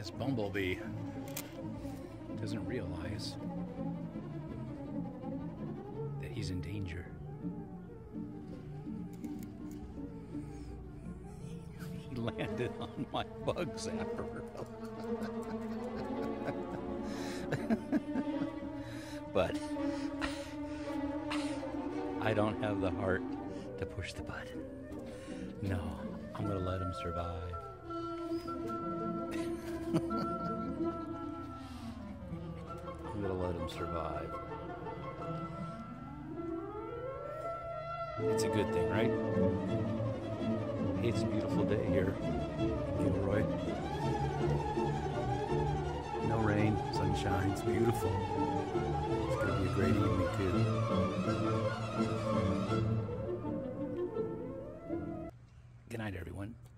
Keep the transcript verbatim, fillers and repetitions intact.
This Bumblebee doesn't realize that he's in danger. He landed on my bug zapper. But I don't have the heart to push the button. No, I'm gonna let him survive. I'm gonna let him survive. It's a good thing, right? Hey, it's a beautiful day here in Gilroy. No rain, sunshine, it's beautiful. It's gonna be a great evening too. Good night, everyone.